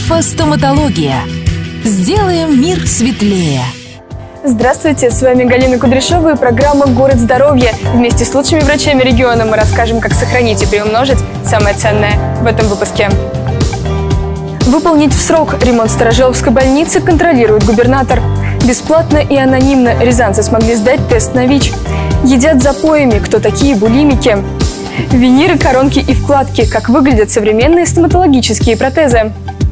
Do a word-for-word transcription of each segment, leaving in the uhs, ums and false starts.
Инфостоматология. Сделаем мир светлее. Здравствуйте, с вами Галина Кудряшова и программа «Город здоровья». Вместе с лучшими врачами региона мы расскажем, как сохранить и приумножить самое ценное в этом выпуске. Выполнить в срок ремонт Старожиловской больницы контролирует губернатор. Бесплатно и анонимно рязанцы смогли сдать тест на ВИЧ. Едят запоями, кто такие булимики. Виниры, коронки и вкладки. Как выглядят современные стоматологические протезы.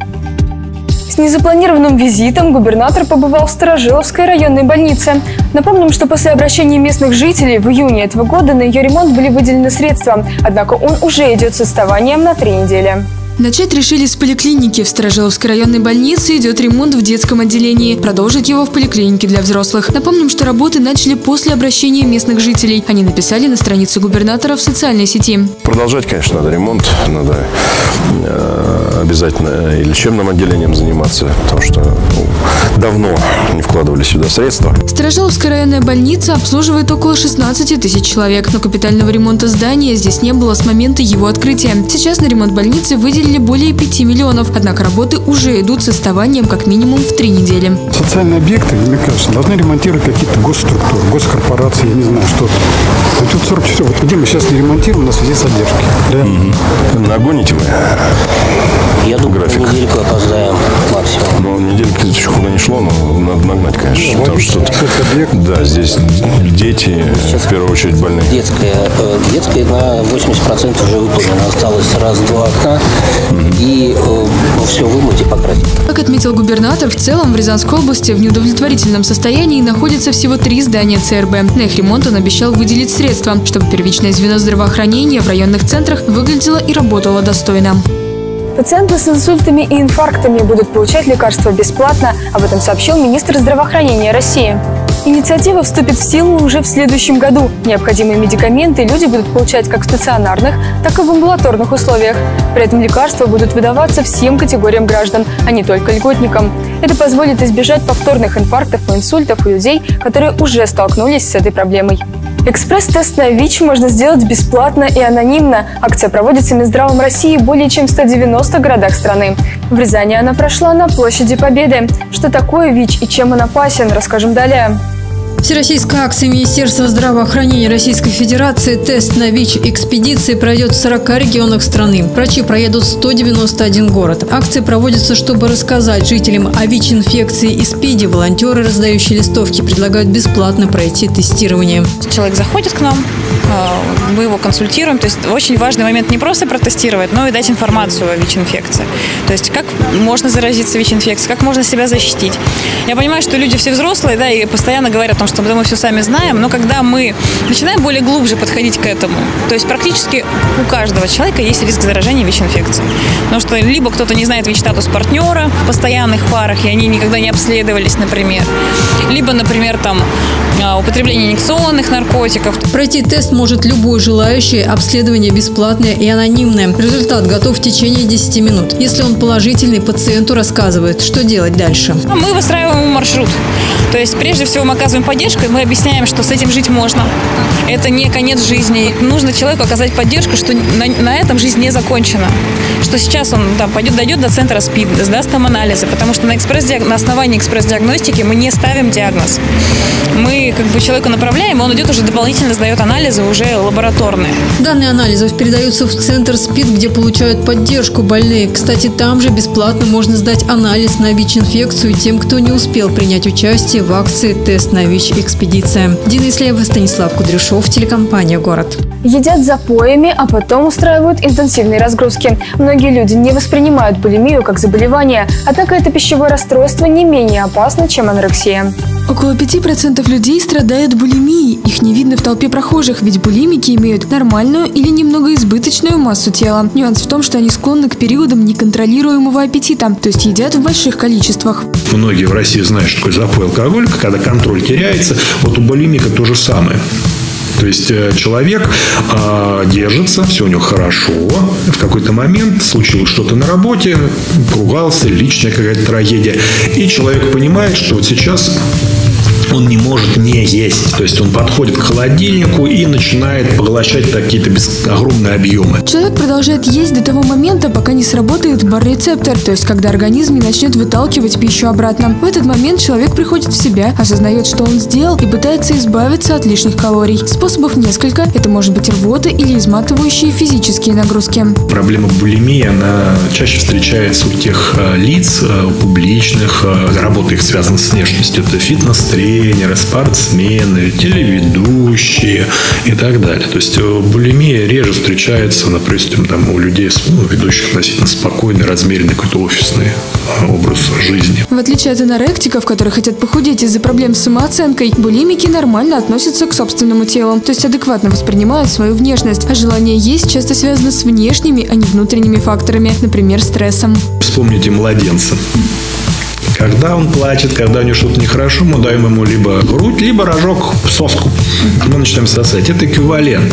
С незапланированным визитом губернатор побывал в Старожиловской районной больнице. Напомним, что после обращения местных жителей в июне этого года на ее ремонт были выделены средства. Однако он уже идет с отставанием на три недели. Начать решили с поликлиники. В Старожиловской районной больнице идет ремонт в детском отделении. Продолжить его в поликлинике для взрослых. Напомним, что работы начали после обращения местных жителей. Они написали на странице губернатора в социальной сети. Продолжать, конечно, надо ремонт. Надо э, обязательно и лечебным отделением заниматься, потому что ну, давно не вкладывали сюда средства. Старожиловская районная больница обслуживает около шестнадцати тысяч человек. Но капитального ремонта здания здесь не было с момента его открытия. Сейчас на ремонт больницы выделили более пяти миллионов. Однако работы уже идут с отставанием как минимум в три недели. Социальные объекты, мне кажется, должны ремонтировать какие-то госструктуры, госкорпорации, я не знаю, что. Вот тут сорок часов, вот где мы сейчас не ремонтируем, у нас везде задержки. Да? Mm-hmm. Нагоните вы? Я думаю, график. Недельку опоздаем максимум. Ну, неделька еще куда не шло, но надо нагнать, конечно. Ну, потому что да, здесь дети, сейчас в первую очередь, больные. Детская, э, детская на восемьдесят процентов уже выполнена. Осталось раз-два окна. Mm-hmm. И э, все вымыть и покрасить. Как отметил губернатор, в целом в Рязанской области в неудовлетворительном состоянии находятся всего три здания ЦРБ. На их ремонт он обещал выделить средства, чтобы первичное звено здравоохранения в районных центрах выглядело и работало достойно. Пациенты с инсультами и инфарктами будут получать лекарства бесплатно. Об этом сообщил министр здравоохранения России. Инициатива вступит в силу уже в следующем году. Необходимые медикаменты люди будут получать как в стационарных, так и в амбулаторных условиях. При этом лекарства будут выдаваться всем категориям граждан, а не только льготникам. Это позволит избежать повторных инфарктов и инсультов у людей, которые уже столкнулись с этой проблемой. Экспресс-тест на ВИЧ можно сделать бесплатно и анонимно. Акция проводится Минздравом России более чем в ста девяноста городах страны. В Рязани она прошла на площади Победы. Что такое ВИЧ и чем он опасен, расскажем далее. Всероссийская акция Министерства здравоохранения Российской Федерации «Тест на ВИЧ. Экспедиции» пройдет в сорока регионах страны. Врачи проедут в сто девяносто один город. Акция проводится, чтобы рассказать жителям о ВИЧ-инфекции и СПИДе. Волонтеры, раздающие листовки, предлагают бесплатно пройти тестирование. Человек заходит к нам, мы его консультируем. То есть очень важный момент не просто протестировать, но и дать информацию о ВИЧ-инфекции. То есть как можно заразиться ВИЧ-инфекцией, как можно себя защитить. Я понимаю, что люди все взрослые, да, и постоянно говорят о том, что мы все сами знаем, но когда мы начинаем более глубже подходить к этому, то есть практически у каждого человека есть риск заражения ВИЧ-инфекцией. Потому что либо кто-то не знает ВИЧ-статус партнера в постоянных парах, и они никогда не обследовались, например. Либо, например, там употребление инъекционных наркотиков. Пройти тест может любой желающий. Обследование бесплатное и анонимное. Результат готов в течение десяти минут. Если он положительный, пациенту рассказывают, что делать дальше. Мы выстраиваем маршрут. То есть прежде всего мы оказываем поддержку, и мы объясняем, что с этим жить можно. Это не конец жизни. Нужно человеку оказать поддержку, что на, на этом жизнь не закончена. Что сейчас он там, пойдет, дойдет до центра СПИД, сдаст там анализы, потому что на, экспресс, на основании экспресс-диагностики мы не ставим диагноз. Мы как бы человека направляем, и он идет уже дополнительно сдает анализы уже лабораторные. Данные анализов передаются в центр СПИД, где получают поддержку больные. Кстати, там же бесплатно можно сдать анализ на ВИЧ-инфекцию тем, кто не успел принять участие в акции «Тест на ВИЧ. Экспедиция». Дина Ислеева, Станислав Кудряшов, телекомпания «Город». Едят запоями, а потом устраивают интенсивные разгрузки. Многие люди не воспринимают булимию как заболевание, однако это пищевое расстройство не менее опасно, чем анорексия. Около пяти процентов людей страдают булимией. Их не видно в толпе прохожих, ведь булимики имеют нормальную или немного избыточную массу тела. Нюанс в том, что они склонны к периодам неконтролируемого аппетита, то есть едят в больших количествах. Многие в России знают, что такое запой алкоголика, когда контроль теряется. Вот у булимика то же самое. То есть человек э, держится, все у него хорошо. В какой-то момент случилось что-то на работе, поругался, личная какая-то трагедия. И человек понимает, что вот сейчас он не может не есть. То есть он подходит к холодильнику и начинает поглощать какие-то огромные объемы. Человек продолжает есть до того момента, пока не сработает баррецептор, то есть когда организм не начнет выталкивать пищу обратно. В этот момент человек приходит в себя, осознает, что он сделал, и пытается избавиться от лишних калорий. Способов несколько. Это может быть рвота или изматывающие физические нагрузки. Проблема булимии, она чаще встречается у тех лиц, у публичных, работа их связана с внешностью. Это фитнес-тренеры, спортсмены, телеведущие и так далее. То есть булимия реже встречается, допустим, там, у людей, ну, ведущих относительно спокойный, размеренный какой-то офисный образ жизни. В отличие от аноректиков, которые хотят похудеть из-за проблем с самооценкой, булимики нормально относятся к собственному телу, то есть адекватно воспринимают свою внешность, а желание есть часто связано с внешними, а не внутренними факторами, например, стрессом. Вспомните младенца. Когда он плачет, когда у него что-то нехорошо, мы даем ему либо грудь, либо рожок, соску. Мы начинаем сосать. Это эквивалент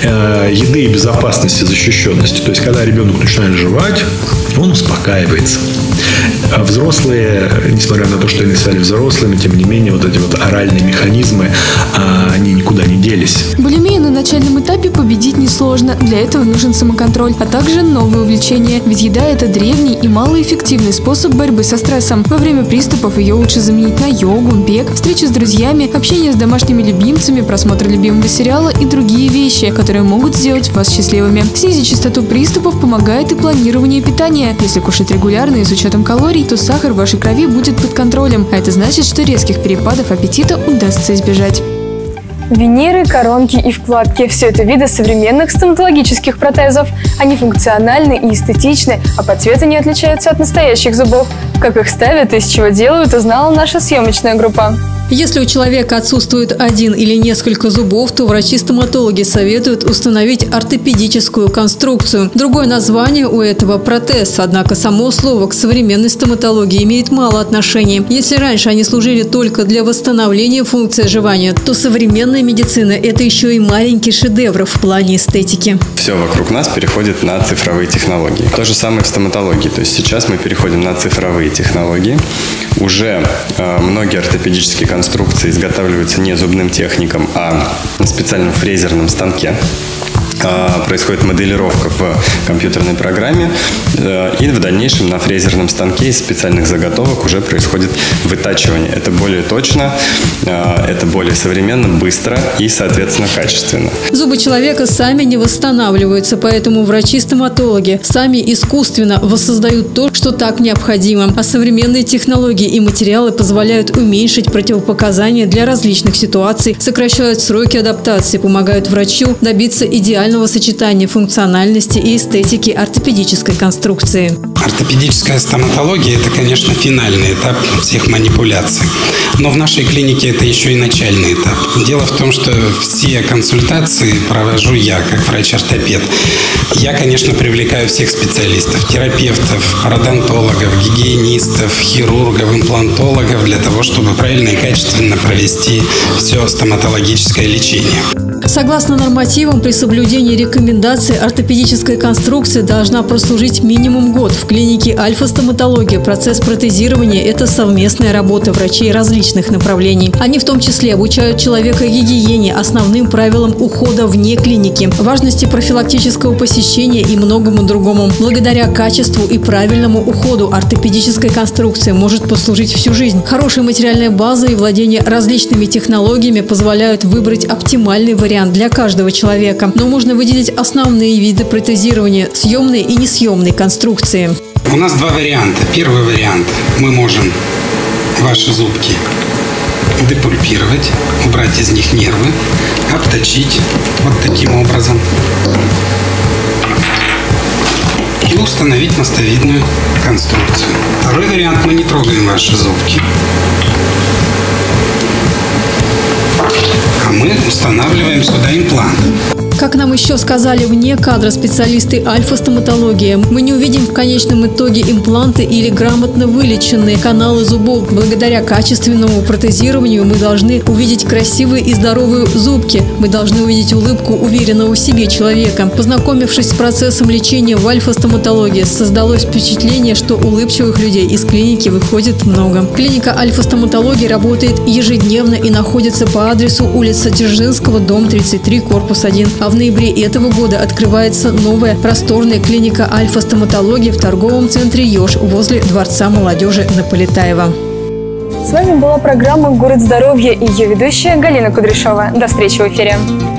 э, еды и безопасности, защищенности. То есть, когда ребенок начинает жевать, он успокаивается. А взрослые, несмотря на то, что они стали взрослыми, тем не менее, вот эти вот оральные механизмы, э, они никуда не делись. Булимию на начальном этапе победить несложно. Для этого нужен самоконтроль, а также новые увлечения. Ведь еда – это древний и малоэффективный способ борьбы со стрессом. Во время приступов ее лучше заменить на йогу, бег, встречи с друзьями, общение с домашними любимцами, просмотр любимого сериала и другие вещи, которые могут сделать вас счастливыми. Снизить частоту приступов помогает и планирование питания. Если кушать регулярно и с учетом калорий, то сахар в вашей крови будет под контролем, а это значит, что резких перепадов аппетита удастся избежать. Виниры, коронки и вкладки – все это виды современных стоматологических протезов. Они функциональны и эстетичны, а по цвету не отличаются от настоящих зубов. Как их ставят и из чего делают, узнала наша съемочная группа. Если у человека отсутствует один или несколько зубов, то врачи-стоматологи советуют установить ортопедическую конструкцию. Другое название у этого – протез. Однако само слово к современной стоматологии имеет мало отношения. Если раньше они служили только для восстановления функции жевания, то современная медицина – это еще и маленький шедевр в плане эстетики. Все вокруг нас переходит на цифровые технологии. То же самое в стоматологии. То есть сейчас мы переходим на цифровые технологии. Уже э, многие ортопедические конструкции конструкции изготавливаются не зубным техником, а на специальном фрезерном станке. Происходит моделировка в компьютерной программе, и в дальнейшем на фрезерном станке из специальных заготовок уже происходит вытачивание. Это более точно, это более современно, быстро и, соответственно, качественно. Зубы человека сами не восстанавливаются, поэтому врачи-стоматологи сами искусственно воссоздают то, что так необходимо. А современные технологии и материалы позволяют уменьшить противопоказания для различных ситуаций, сокращают сроки адаптации, помогают врачу добиться идеального сочетания функциональности и эстетики ортопедической конструкции. Ортопедическая стоматология – это, конечно, финальный этап всех манипуляций. Но в нашей клинике это еще и начальный этап. Дело в том, что все консультации провожу я, как врач-ортопед. Я, конечно, привлекаю всех специалистов – терапевтов, пародонтологов, гигиенистов, хирургов, имплантологов для того, чтобы правильно и качественно провести все стоматологическое лечение. Согласно нормативам, при соблюдении рекомендаций ортопедическая конструкция должна прослужить минимум год. В клинике «Альфа-стоматология» процесс протезирования – это совместная работа врачей различных направлений. Они в том числе обучают человека гигиене, основным правилам ухода вне клиники, важности профилактического посещения и многому другому. Благодаря качеству и правильному уходу ортопедическая конструкция может послужить всю жизнь. Хорошая материальная база и владение различными технологиями позволяют выбрать оптимальный вариант для каждого человека. Но можно выделить основные виды протезирования – съемной и несъемной конструкции. У нас два варианта. Первый вариант – мы можем ваши зубки депульпировать, убрать из них нервы, обточить вот таким образом и установить мостовидную конструкцию. Второй вариант – мы не трогаем ваши зубки, а мы устанавливаем сюда имплант. Как нам еще сказали вне кадра специалисты альфа-стоматологии, мы не увидим в конечном итоге импланты или грамотно вылеченные каналы зубов. Благодаря качественному протезированию мы должны увидеть красивые и здоровые зубки. Мы должны увидеть улыбку уверенного в себе человека. Познакомившись с процессом лечения в альфа-стоматологии, создалось впечатление, что улыбчивых людей из клиники выходит много. Клиника альфа-стоматологии работает ежедневно и находится по адресу улица Дзержинского, дом тридцать три, корпус один. А в ноябре этого года открывается новая просторная клиника альфа-стоматологии в торговом центре «Еж» возле Дворца молодежи на Полетаева. С вами была программа «Город здоровья» и ее ведущая Галина Кудряшова. До встречи в эфире.